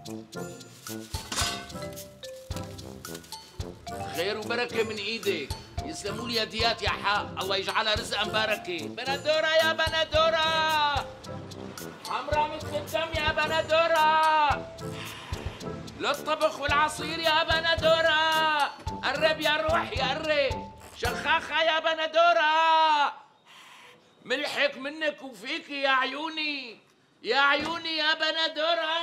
خير وبركة من ايدك. يسلموا لي يديات يا حق، الله يجعلها رزقا بركة. بندورة يا بندورة، حمرا مثل الدم يا بندورة، للطبخ والعصير يا بندورة. قرب يا روح يا قرب، شخاخة يا بندورة، ملحق منك وفيك يا عيوني، يا عيوني يا بندورة.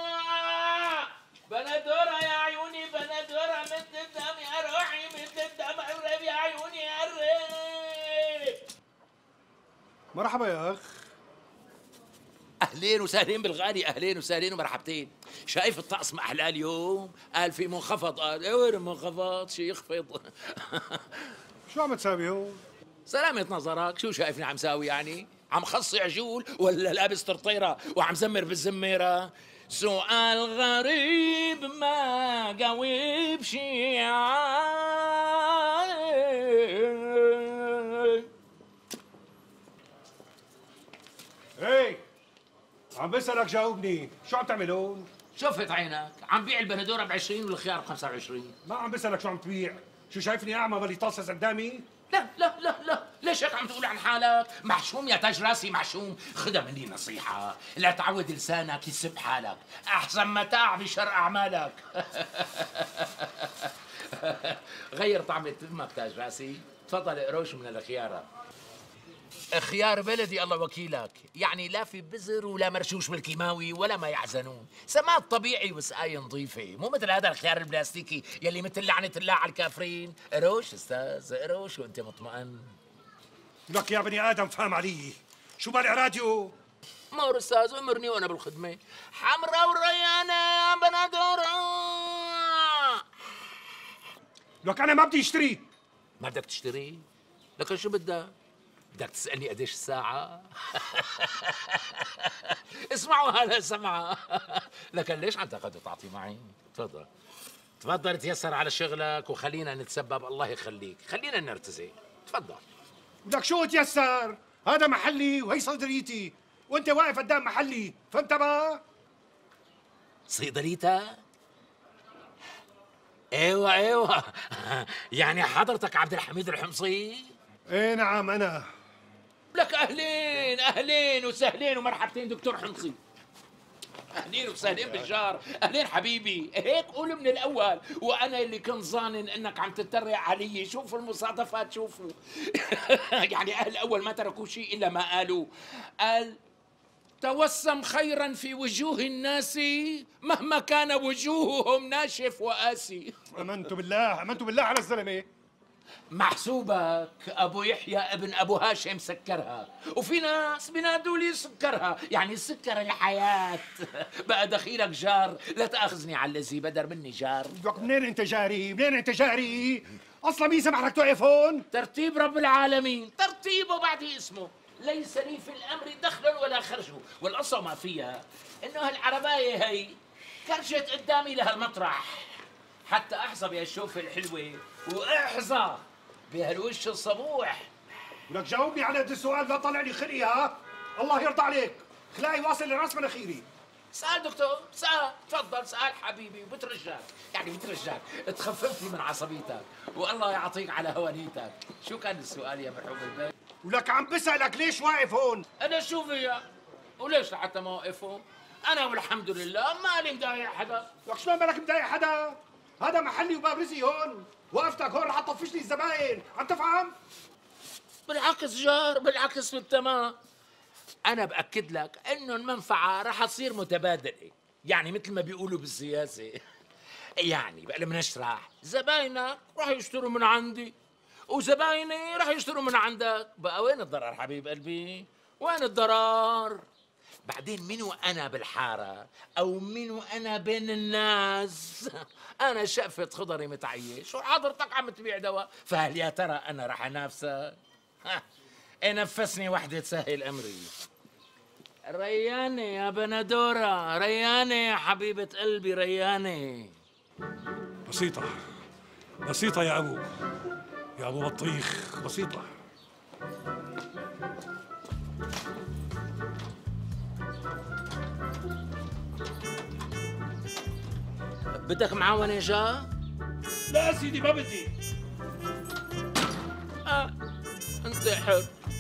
بندورة يا عيوني، بندورة مثل الدم يا روحي، مثل الدم. قرب يا عيوني قرب. مرحبا يا اخ. اهلين وسهلين بالغالي، اهلين وسهلين ومرحبتين. شايف الطقس ما احلى اليوم؟ قال في منخفض. قال وين المنخفض؟ شي يخفض. شو عم تساوي هون؟ سلامة نظرك، شو شايفني عم ساوي يعني؟ عم خصي عجول ولا لابس طرطيرة وعم زمر بالزميرة؟ سؤال غريب ما جاوب شي. هي عم بسألك جاوبني، شو عم تعمل هون؟ شفت عينك، عم بيع البندورة ب20 والخيار ب25. ما عم بسألك شو عم تبيع، شو شايفني أعمى بلي طاصص قدامي؟ لا لا لا لا، ليش هيك عم تقول عن حالك؟ محشوم يا تاج راسي محشوم، خدها مني نصيحة، لا تعود لسانك يسب حالك، أحسن متاع بشر أعمالك. غير طعمة فمك تاج راسي، تفضل قروش من الخيارة. خيار بلدي الله وكيلك، يعني لا في بزر ولا مرشوش بالكيماوي ولا ما يحزنون، سماد طبيعي وسقاية نظيفة، مو مثل هذا الخيار البلاستيكي يلي مثل لعنة الله على الكافرين. قروش استاذ، قروش وانت مطمئن. لك يا بني آدم فهم علي، شو بالي راديو؟ مور استاذ، امرني وانا بالخدمة. حمرا وريانة يا بندورة. لك أنا ما بدي أشتري. ما بدك تشتري؟ لكن شو بدك؟ بدك تسألني قديش الساعة؟ اسمعوا هلا سمعة. لكن ليش عم تاخذ وتعطي معي؟ تفضل تفضل، تيسر على شغلك وخلينا نتسبب. الله يخليك، خلينا نرتزق. تفضل. لك شو تيسر؟ هذا محلي وهي صيدليتي، وأنت واقف قدام محلي، فهمت بقى؟ صيدليتك؟ ايوه ايوه. يعني حضرتك عبد الحميد الحمصي؟ إيه نعم أنا. لك اهلين اهلين وسهلين ومرحبتين دكتور حمصي. اهلين وسهلين بالجار، اهلين حبيبي. هيك قول من الاول، وانا اللي كنت ظانن انك عم تتريق علي. شوفوا المصادفات، شوفوا. يعني اهل اول ما تركوا شيء الا ما قالوا. قال توسم خيرا في وجوه الناس مهما كان وجوههم ناشف وقاسي. آمنت بالله، آمنت بالله على الزلمة. محسوبك ابو يحيى ابن ابو هاشم سكرها، وفي ناس بينادوا لي سكرها، يعني سكر الحياه. بقى دخيلك جار، لا تاخذني على الذي بدر مني جار. لك منين انت جاري؟ منين انت جاري؟ اصلا مين سمح لك توقف هون؟ ترتيب رب العالمين، ترتيبه بعد اسمه. ليس لي في الامر دخل ولا خرج، والقصه ما فيها انه هالعربايه هي كرجت قدامي لهالمطرح، حتى احظى بهالشوفه الحلوه واحظى بهالوش الصبوح. ولك جاوبني على هذا السؤال، لا طلع لي خلقي. ها الله يرضى عليك، خلاقي واصل لراس مناخيري. سأل دكتور، سأل، تفضل سأل حبيبي، وبترجاك، يعني بترجاك، تخفف لي من عصبيتك، والله يعطيك على هوانيتك. شو كان السؤال يا مرحوم البي؟ ولك عم بسألك ليش واقف هون؟ أنا شو فيها؟ وليش لحتى ما وقفوا؟ أنا والحمد لله مالي مضايق حدا. لك شلون مالك مضايق حدا؟ هذا محلي وباب رزقي هون، وقفتك هون رح تطفش لي الزباين، عم تفهم؟ بالعكس جار، بالعكس بالتمام. أنا بأكد لك إنه المنفعة رح تصير متبادلة، يعني مثل ما بيقولوا بالسياسة. يعني بقى لما نشرح، زباينك رح يشتروا من عندي وزبايني رح يشتروا من عندك. بقى وين الضرر حبيب قلبي؟ وين الضرر؟ بعدين من وأنا بالحارة أو من وأنا بين الناس، أنا شقفة خضري متعيش وحضرتك عم تبيع دواء، فهل يا ترى أنا رح أنافسك؟ نفسني وحدة تسهل أمري. رياني يا بندورة، رياني يا حبيبة قلبي، رياني. بسيطة بسيطة يا أبو بطيخ، بسيطة. بدك معاون يا جار؟ لا سيدي ما بدي. انت حر.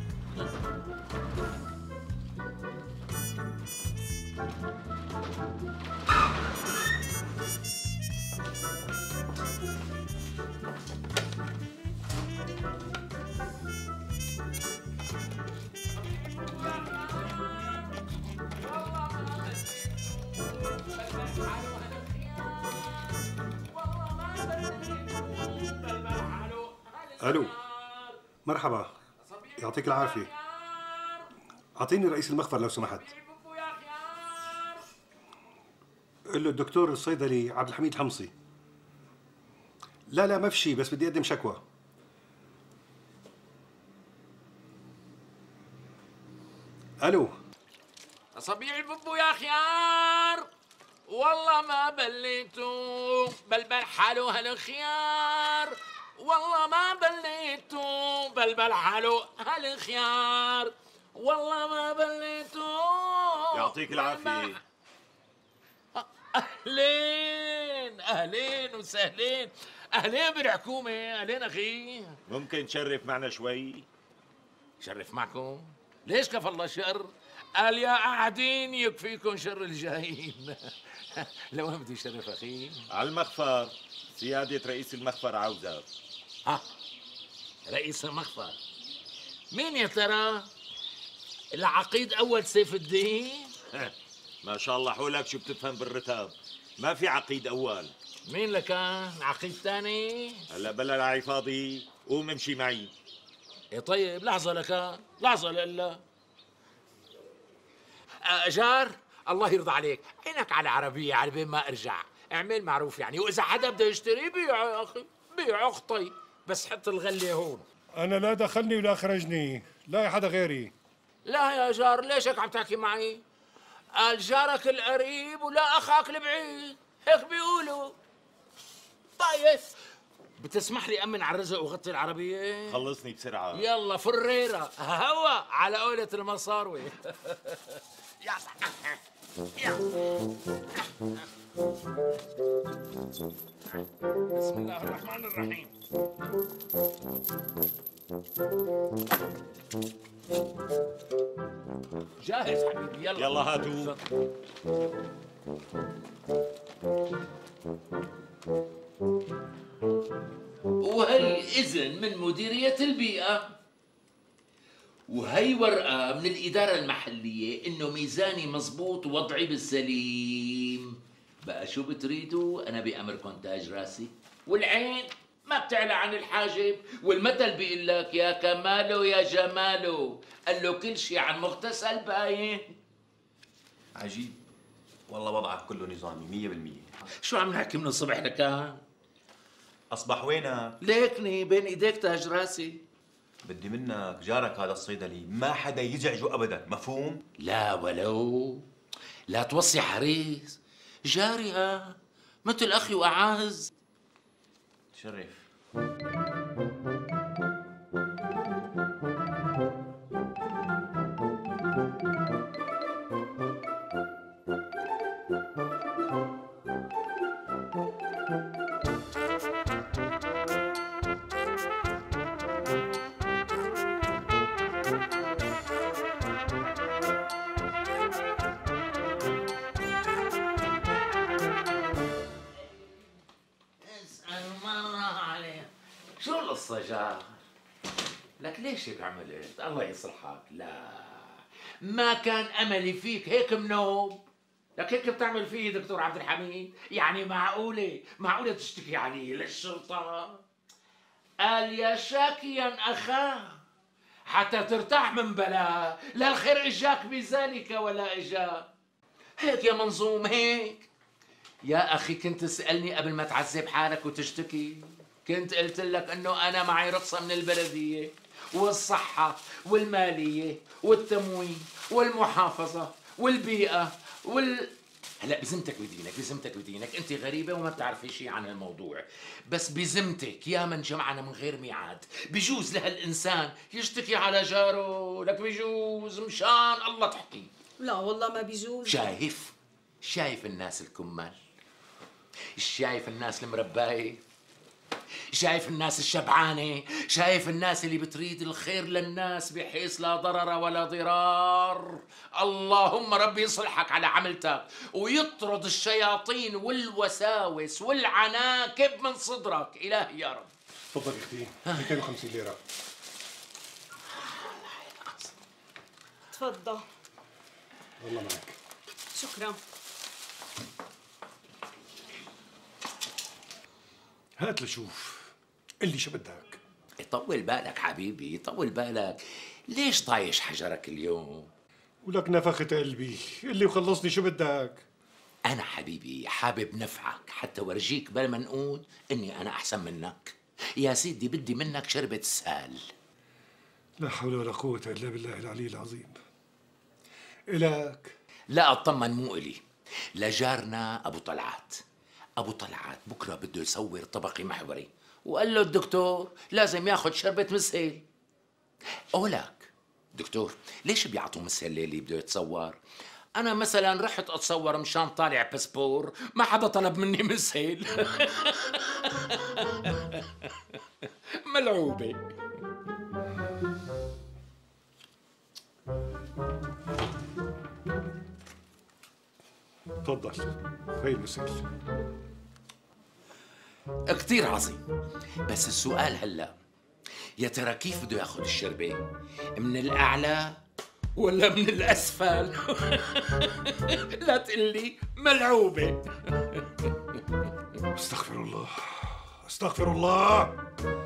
الو، مرحبا، يعطيك العافيه. اعطيني رئيس المخفر لو سمحت. قل له الدكتور الصيدلي عبد الحميد حمصي. لا ما في شيء، بس بدي اقدم شكوى. الو، أصابيع البوبو يا خيار، والله ما بليتو بلبل حاله هالخيار، والله ما بليتو بلبل حاله هالخيار، والله ما بليتو. يعطيك العافية. أهلين أهلين وسهلين، أهلين بالحكومة، أهلين أخي. ممكن تشرف معنا شوي؟ شرف معكم؟ ليش كفى الله شر؟ قال يا قاعدين يكفيكم شر الجايين. لوين بدي شرف اخي؟ على المخفر، سيادة رئيس المخفر عاوزك. ها، رئيس المخفر مين يا ترى؟ العقيد اول سيف الدين؟ ما شاء الله حولك شو بتفهم بالرتاب. ما في عقيد اول. مين لكان؟ عقيد ثاني؟ هلا بلا العي فاضي، قوم امشي معي. إيه طيب لحظة لكان، لحظة لإلا. جار الله يرضى عليك، عينك على عربية على بين ما ارجع، اعمل معروف يعني، واذا حدا بده يشتري بيعه يا اخي، بيعه اخطي، بس حط الغلة هون. انا لا دخلني ولا اخرجني، لا حدا غيري. لا يا جار، ليش هيك عم تحكي معي؟ قال جارك القريب ولا اخاك البعيد، هيك بيقولوا. طيب بتسمح لي امن على الرزق وغطي العربية؟ خلصني بسرعة. يلا فريرة هوا على قولة المصاروي. بسم الله الرحمن الرحيم. جاهز حبيبي، يلا يلا هاتوا. وهي إذن من مديرية البيئة، وهي ورقة من الإدارة المحلية إنه ميزاني مزبوط ووضعي بالسليم. بقى شو بتريدوا؟ أنا بأمركم تاج راسي، والعين ما بتعلى عن الحاجب، والمثل بيقول لك يا كماله يا جماله، قال له كل شيء عن مغتسل باين. عجيب والله، وضعك كله نظامي 100%. شو عم نحكي من الصبح لكان؟ أصبح وينك؟ ليكني بين إيديك تاج راسي. بدي منك جارك هذا الصيدلي ما حدا يزعجه أبدا، مفهوم؟ لا ولو، لا توصي حريص، جارها مثل أخي وأعز. تشرف. شو القصة جار؟ لك ليش هيك عملت؟ الله يصلحك. لا ما كان أملي فيك هيك منوب. لك هيك بتعمل فيه دكتور عبد الحميد؟ يعني معقولة تشتكي علي للشرطة؟ قال يا شاكيا أخاه حتى ترتاح من بلاء، لا الخير إجاك بذلك ولا إجاك. هيك يا منظوم هيك. يا أخي كنت تسألني قبل ما تعذب حالك وتشتكي، كنت قلت لك انه انا معي رخصة من البلدية والصحة والمالية والتموين والمحافظة والبيئة هلا بذمتك بدينك انت غريبة وما بتعرفي شيء عن الموضوع، بس بذمتك يا من جمعنا من غير ميعاد بجوز لهالانسان يشتكي على جاره، لك بجوز مشان الله تحكي. لا والله ما بيجوز. شايف الناس الكمال، شايف الناس المرباية؟ شايف الناس الشبعانة؟ شايف الناس اللي بتريد الخير للناس بحيث لا ضرر ولا ضرار؟ اللهم ربي يصلحك على عملتك ويطرد الشياطين والوساوس والعناكب من صدرك. إلهي يا رب. تفضل اختي 250 ليره. تفضل. والله معك. شكرا. هات لشوف اللي شو بدك. طول بالك حبيبي، طول بالك. ليش طايش حجرك اليوم؟ ولك نفخت قلبي اللي وخلصني شو بدك. أنا حبيبي حابب نفعك حتى ورجيك بالمنقود إني أنا أحسن منك. يا سيدي بدي منك شربة سال. لا حول ولا قوة إلا بالله العلي العظيم. إلك؟ لا اطمن، مو إلي، لجارنا أبو طلعت. أبو طلعت بكرة بده يصور طبقي محوري، وقال له الدكتور لازم ياخد شربة مسهل. أولك دكتور ليش بيعطوا مسهل ليلي بده يتصور؟ أنا مثلا رحت أتصور مشان طالع باسبور، ما حدا طلب مني مسهل. ملعوبة. تفضل هي المسائل. كتير عظيم، بس السؤال هلا يا ترى كيف بده ياخذ الشربة؟ من الأعلى ولا من الأسفل؟ لا تقلي ملعوبة. استغفر الله استغفر الله.